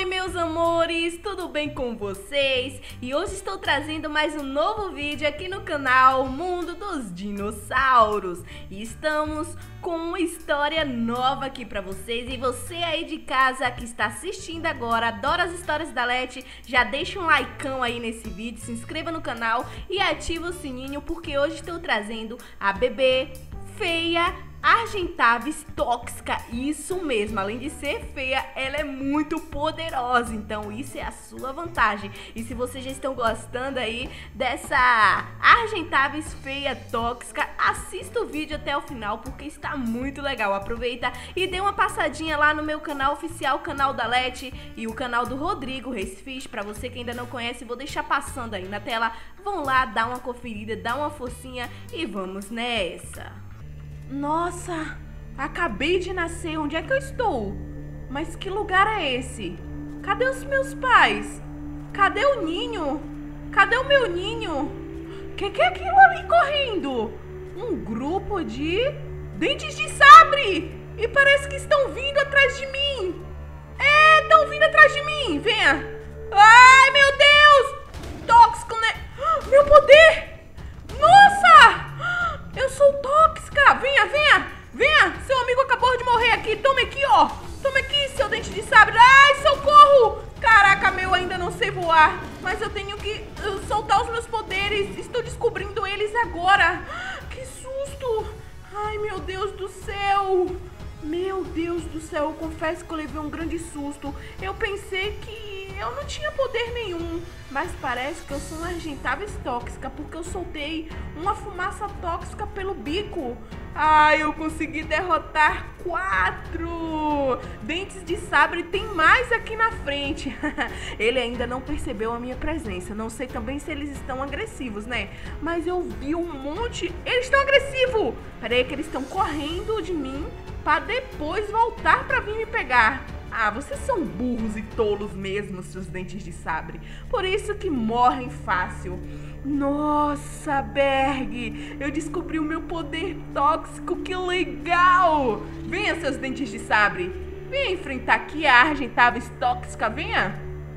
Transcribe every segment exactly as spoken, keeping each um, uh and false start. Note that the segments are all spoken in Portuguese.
Oi, meus amores, tudo bem com vocês? E hoje estou trazendo mais um novo vídeo aqui no canal Mundo dos Dinossauros. E estamos com uma história nova aqui pra vocês. E você aí de casa que está assistindo agora, adora as histórias da Leti, já deixa um likeão aí nesse vídeo, se inscreva no canal e ativa o sininho, porque hoje estou trazendo a bebê feia Argentavis tóxica. Isso mesmo, além de ser feia, ela é muito poderosa, então isso é a sua vantagem. E se vocês já estão gostando aí dessa Argentavis feia tóxica, assista o vídeo até o final, porque está muito legal. Aproveita e dê uma passadinha lá no meu canal oficial, o canal da Leti e o canal do Rodrigo Resfish. Pra você que ainda não conhece, vou deixar passando aí na tela. Vão lá, dá uma conferida, dá uma forcinha e vamos nessa. Nossa, acabei de nascer, onde é que eu estou? Mas que lugar é esse? Cadê os meus pais? Cadê o ninho? Cadê o meu ninho? Que que é aquilo ali correndo? Um grupo de dentes de sabre! E parece que estão vindo atrás de mim! É, estão vindo atrás de mim! Venha! Ai, meu Deus! Tóxico, né? Meu poder! Nossa! Eu sou tóxica! Venha, venha! Venha! Seu amigo acabou de morrer aqui! Tome aqui, ó! Tome aqui, seu dente de sabre! Ai, socorro! Caraca, meu, ainda não sei voar. Mas eu tenho que uh, soltar os meus poderes. Estou descobrindo eles agora. Que susto! Ai, meu Deus do céu! Meu Deus do céu, eu confesso que eu levei um grande susto. Eu pensei que eu não tinha poder nenhum, mas parece que eu sou uma Argentavis tóxica, porque eu soltei uma fumaça tóxica pelo bico. Ai, eu consegui derrotar quatro dentes de sabre. Tem mais aqui na frente. Ele ainda não percebeu a minha presença. Não sei também se eles estão agressivos, né? Mas eu vi um monte. Eles estão agressivos. Peraí que eles estão correndo de mim para depois voltar para vir me pegar. Ah, vocês são burros e tolos mesmo, seus dentes de sabre. Por isso que morrem fácil. Nossa, Berg, eu descobri o meu poder tóxico, que legal! Venha, seus dentes de sabre. Venha enfrentar aqui a Argentavis tóxica, venha.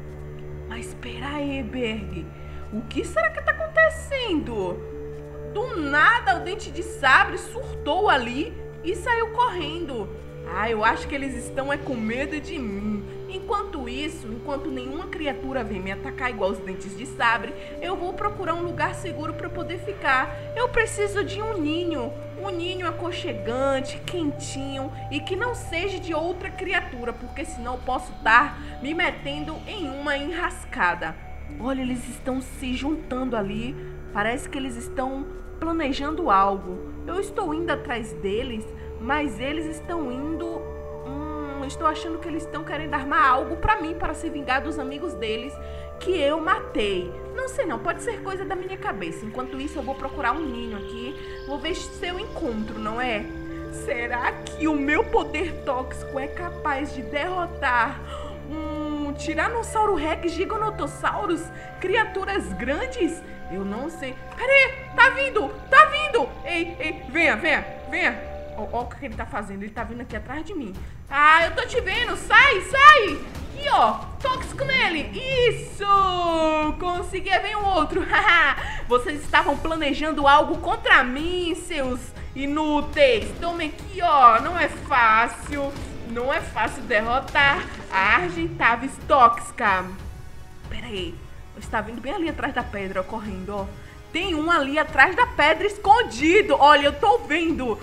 Mas espera aí, Berg. O que será que tá acontecendo? Do nada, o dente de sabre surtou ali e saiu correndo. Ah, eu acho que eles estão é com medo de mim. Enquanto isso, enquanto nenhuma criatura vem me atacar igual os dentes de sabre, eu vou procurar um lugar seguro para poder ficar. Eu preciso de um ninho, um ninho aconchegante, quentinho e que não seja de outra criatura, porque senão eu posso estar me metendo em uma enrascada. Olha, eles estão se juntando ali. Parece que eles estão planejando algo. Eu estou indo atrás deles, mas eles estão indo... Hum, estou achando que eles estão querendo armar algo pra mim, para se vingar dos amigos deles que eu matei. Não sei não, pode ser coisa da minha cabeça. Enquanto isso eu vou procurar um ninho aqui. Vou ver se eu encontro, não é? Será que o meu poder tóxico é capaz de derrotar um Tiranossauro Rex Giganotosaurus? Criaturas grandes? Eu não sei. Peraí, tá vindo, tá vindo. Ei, ei, venha, venha, venha. Olha o que ele tá fazendo, ele tá vindo aqui atrás de mim. Ah, eu tô te vendo, sai, sai. Aqui, ó, tóxico nele. Isso, consegui, vem o outro. Vocês estavam planejando algo contra mim, seus inúteis. Tome aqui, ó, não é fácil. Não é fácil derrotar a Argentavis tóxica. Pera aí, está vindo bem ali atrás da pedra, ó, correndo, ó. Tem um ali atrás da pedra escondido. Olha, eu tô vendo.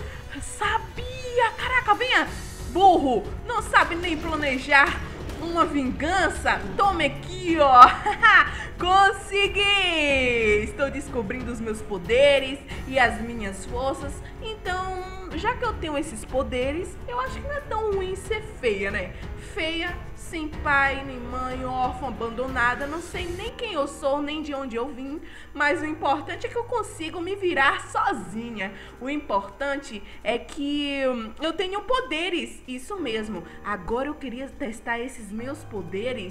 Sabia! Caraca, venha! Burro! Não sabe nem planejar uma vingança? Tome aqui, ó! Consegui! Estou descobrindo os meus poderes e as minhas forças. Então, já que eu tenho esses poderes, eu acho que não é tão ruim ser feia, né? Feia, sem pai, nem mãe, órfã, abandonada. Não sei nem quem eu sou, nem de onde eu vim. Mas o importante é que eu consigo me virar sozinha. O importante é que eu tenho poderes. Isso mesmo. Agora eu queria testar esses meus poderes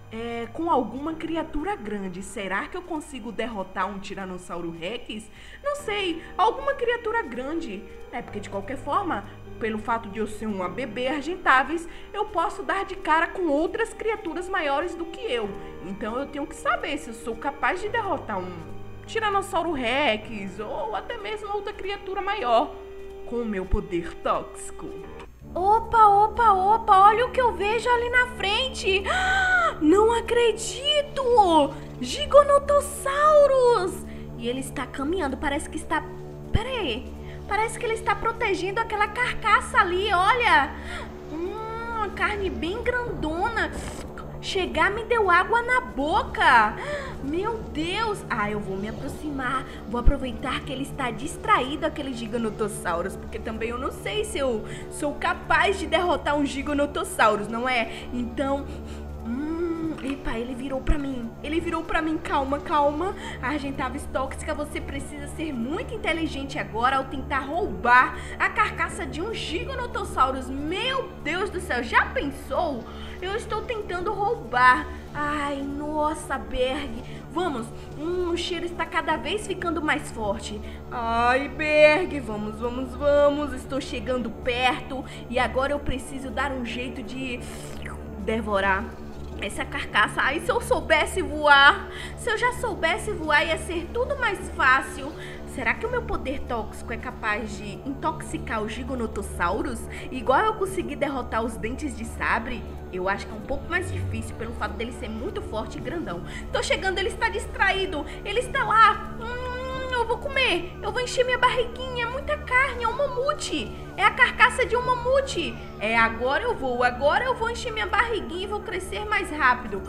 é, com alguma criatura grande. Será que eu consigo derrotar um Tiranossauro Rex? Não sei, alguma criatura grande. É, porque de qualquer forma, pelo fato de eu ser uma bebê Argentavis, eu posso dar de cara com outras criaturas maiores do que eu. Então eu tenho que saber se eu sou capaz de derrotar um Tiranossauro Rex ou até mesmo outra criatura maior com o meu poder tóxico. Opa, opa, opa, olha o que eu vejo ali na frente. Não acredito! Giganotossauros! E ele está caminhando, parece que está... Pera aí, parece que ele está protegendo aquela carcaça ali, olha. Hum, uma carne bem grandona. Chegar me deu água na boca. Meu Deus. Ah, eu vou me aproximar. Vou aproveitar que ele está distraído, aquele Giganotossauros, porque também eu não sei se eu sou capaz de derrotar um Giganotossauros, não é? Então... Hum, epa, ele virou pra mim. Ele virou pra mim. Calma, calma. Argentavis tóxica, você precisa ser muito inteligente agora ao tentar roubar a carcaça de um Giganotossauros. Meu Deus do céu, já pensou? Eu estou tentando roubar. Ai, nossa, Berg. Vamos. Hum, o cheiro está cada vez ficando mais forte. Ai, Berg, vamos, vamos, vamos. Estou chegando perto e agora eu preciso dar um jeito de devorar essa carcaça. Ai, se eu soubesse voar. Se eu já soubesse voar, ia ser tudo mais fácil. Será que o meu poder tóxico é capaz de intoxicar os Giganotossauros? Igual eu consegui derrotar os Dentes de Sabre? Eu acho que é um pouco mais difícil pelo fato dele ser muito forte e grandão. Tô chegando, ele está distraído. Ele está lá. Hum, eu vou comer. Eu vou encher minha barriguinha. É muita carne, é um mamute. É a carcaça de um mamute. É, agora eu vou. Agora eu vou encher minha barriguinha e vou crescer mais rápido.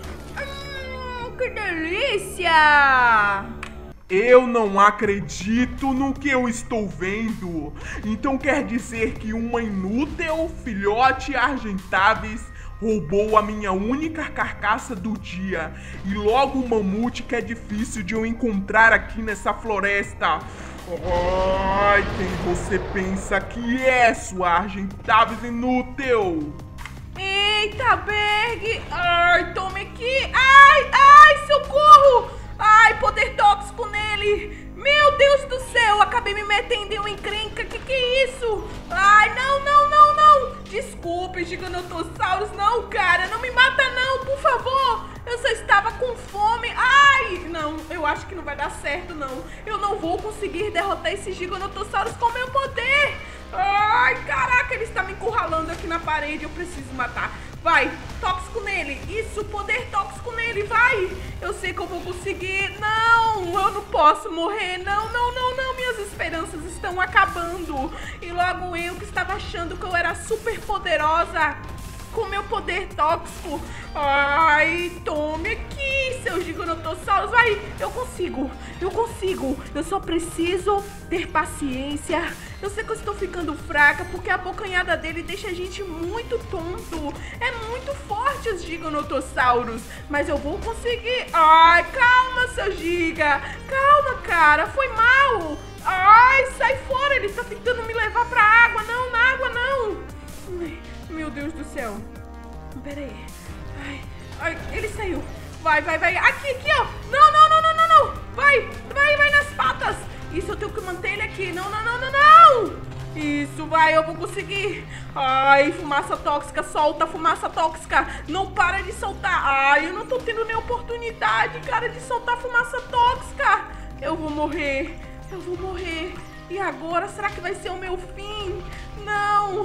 Hum, que delícia! Eu não acredito no que eu estou vendo. Então quer dizer que uma inútil filhote Argentavis roubou a minha única carcaça do dia. E logo o mamute que é difícil de eu encontrar aqui nessa floresta. Ai, quem você pensa que é, sua Argentavis inútil? Eita, Berg! Ai, tome aqui! Ai, ai, socorro! Ai, poder tóxico nele! Meu Deus do céu, acabei me metendo em uma encrenca. Que que é isso? Ai, não, não, não, não. Desculpe, Giganotossauros. Não, cara, não me mata não, por favor. Eu só estava com fome. Ai, não, eu acho que não vai dar certo, não. Eu não vou conseguir derrotar esses Giganotossauros com meu poder. Ai, caraca, ele está me encurralando aqui na parede. Eu preciso matar. Vai, tóxico nele. Isso, poder tóxico nele, vai. Eu sei que eu vou conseguir. Não, eu não posso morrer. Não, não, não, não. Minhas esperanças estão acabando. E logo eu que estava achando que eu era super poderosa com meu poder tóxico. Ai, tome aqui, seus Giganotossauros. Vai, eu consigo, eu consigo. Eu só preciso ter paciência. Eu sei que eu estou ficando fraca porque a bocanhada dele deixa a gente muito tonto. É muito forte os Giganotossauros. Mas eu vou conseguir. Ai, calma, seu Giga. Calma, cara, foi mal. Ai, sai fora, ele está tentando me levar pra água. Não, na água não. Ai, meu Deus do céu. Pera aí. Ai, ai, ele saiu. Vai, vai, vai. Aqui, aqui, ó. Não, não, não, não, não, não. Vai, vai, vai nas patas. Isso, eu tenho que manter ele aqui. Não, não, não, não, não. Isso, vai, eu vou conseguir. Ai, fumaça tóxica, solta a fumaça tóxica. Não para de soltar. Ai, eu não tô tendo nem oportunidade, cara, de soltar fumaça tóxica. Eu vou morrer. Eu vou morrer. E agora, será que vai ser o meu fim? Não.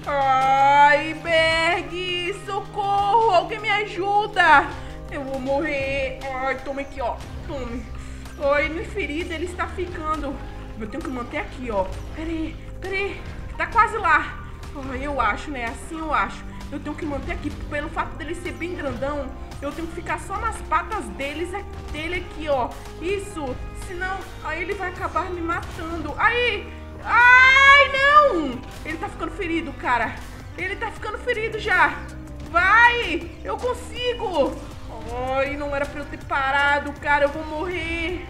Ai, Berg, socorro. Alguém me ajuda. Eu vou morrer. Ai, toma aqui, ó. Tome. Ai, minha ferida, ele está ficando. Eu tenho que manter aqui, ó. Peraí, peraí. Tá quase lá. Ai, eu acho, né? Assim eu acho. Eu tenho que manter aqui. Pelo fato dele ser bem grandão, eu tenho que ficar só nas patas deles, dele aqui, ó. Isso. Senão, aí ele vai acabar me matando. Aí. Ai, não. Ele tá ficando ferido, cara. Ele tá ficando ferido já. Vai. Eu consigo. Ai, não era pra eu ter parado, cara. Eu vou morrer.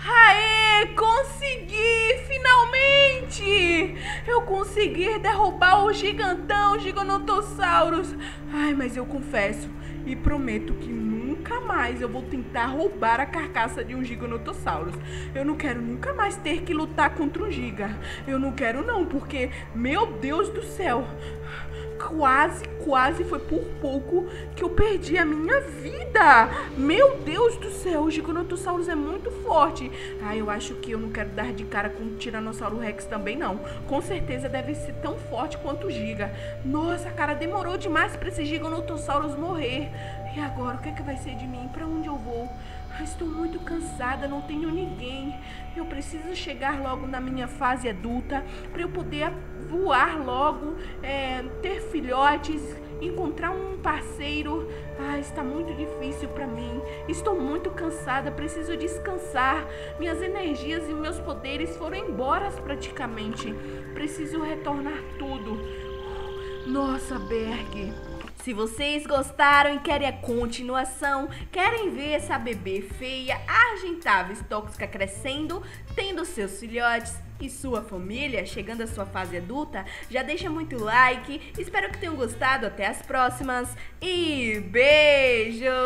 Aê, consegui, finalmente! Eu consegui derrubar o gigantão Giganotossauros. Ai, mas eu confesso e prometo que nunca mais eu vou tentar roubar a carcaça de um Giganotossauros. Eu não quero nunca mais ter que lutar contra um giga. Eu não quero não, porque, meu Deus do céu, quase, quase foi por pouco que eu perdi a minha vida. Meu Deus do céu, o Giganotossauros é muito forte. Ah, eu acho que eu não quero dar de cara com o Tiranossauro Rex também não. Com certeza deve ser tão forte quanto o Giga. Nossa, cara, demorou demais pra esse Giganotossauros morrer. E agora, o que é que vai ser de mim? Pra onde eu vou? Estou muito cansada, não tenho ninguém. Eu preciso chegar logo na minha fase adulta para eu poder voar logo, é, ter filhotes, encontrar um parceiro. Ah, está muito difícil para mim. Estou muito cansada, preciso descansar. Minhas energias e meus poderes foram embora praticamente. Preciso retornar tudo. Nossa, Berg. Se vocês gostaram e querem a continuação, querem ver essa bebê feia, argentável e tóxica crescendo, tendo seus filhotes e sua família chegando à sua fase adulta, já deixa muito like. Espero que tenham gostado. Até as próximas e beijo!